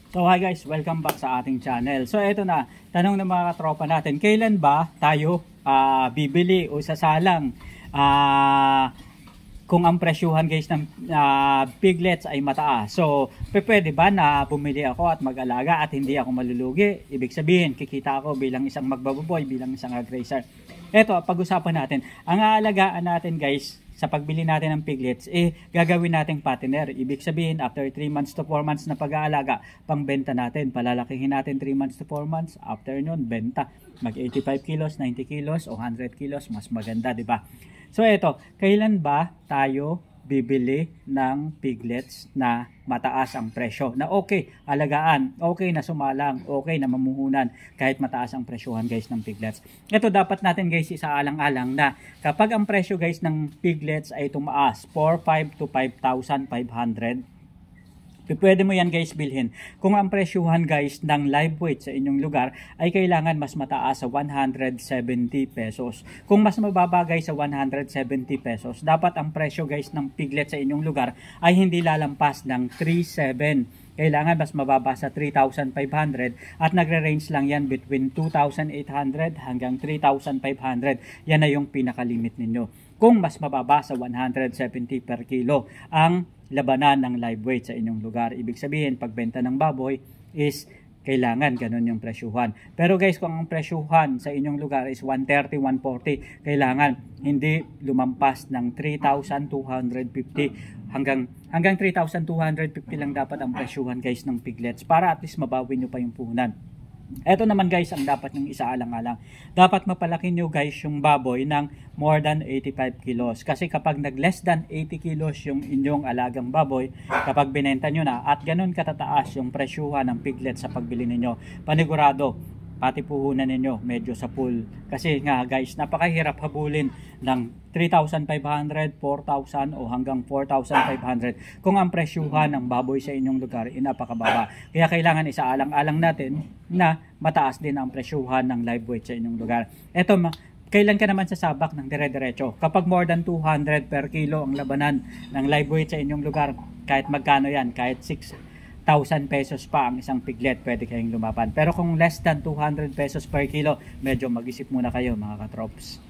So hi guys, welcome back sa ating channel. So ito na, tanong ng mga katropa natin, kailan ba tayo bibili o sasalang kung ang presyuhan guys ng piglets ay mataas? So pwede ba na bumili ako at mag-alaga at hindi ako malulugi? Ibig sabihin, kikita ako bilang isang magbababoy, bilang isang aggressor. Ito, pag-usapan natin, ang aalagaan natin guys sa pagbili natin ng piglets, gagawin nating patiner. Ibig sabihin, after 3 months to 4 months na pag-aalaga, pangbenta natin. Palalakihin natin 3 months to 4 months. After nun, benta. Mag 85 kilos, 90 kilos, o 100 kilos. Mas maganda, di ba? So, eto, kailan ba tayo bibili ng piglets na mataas ang presyo? Na okay, alagaan, okay na sumalang, okay na mamuhunan kahit mataas ang presyohan guys ng piglets. Ito dapat natin guys isaalang-alang na kapag ang presyo guys ng piglets ay tumaas 4,500 to 5,500, pwede mo yan guys bilhin. Kung ang presyuhan guys ng live weight sa inyong lugar ay kailangan mas mataas sa 170 pesos. Kung mas mababa guys sa 170 pesos, dapat ang presyo guys ng piglet sa inyong lugar ay hindi lalampas ng 3,700. Kailangan mas mababa sa 3,500 at nagre-range lang yan between 2,800 hanggang 3,500. Yan na yung pinakalimit ninyo. Kung mas mababa sa 170 per kilo ang labanan ng live weight sa inyong lugar, ibig sabihin pagbenta ng baboy is kailangan ganun yung presyuhan. Pero guys, kung ang presyuhan sa inyong lugar is 130, 140, kailangan hindi lumampas ng 3,250 hanggang 3,250 lang dapat ang presyuhan guys ng piglets para at least mabawi nyo pa yung puhunan. Ito naman guys ang dapat nyong isaalang-alang. Dapat mapalaki nyo guys yung baboy ng more than 85 kilos. Kasi kapag nag less than 80 kilos yung inyong alagang baboy, kapag binenta nyo na at ganun katataas yung presyuhan ng piglet sa pagbili ninyo, panigurado, pati puhunan ninyo medyo sa pool. Kasi nga guys, napakahirap habulin ng 3,500, 4,000 o hanggang 4,500 kung ang presyuhan ng baboy sa inyong lugar ay napakababa. Kaya kailangan isaalang-alang natin na mataas din ang presyuhan ng live weight sa inyong lugar. Eto, kailan ka naman sasabak ng dire-diretso? Kapag more than 200 per kilo ang labanan ng live weight sa inyong lugar, kahit magkano yan, kahit 6,000 pesos pa ang isang piglet, pwede kayong lumaban. Pero kung less than 200 pesos per kilo, medyo mag-isip muna kayo mga katrops.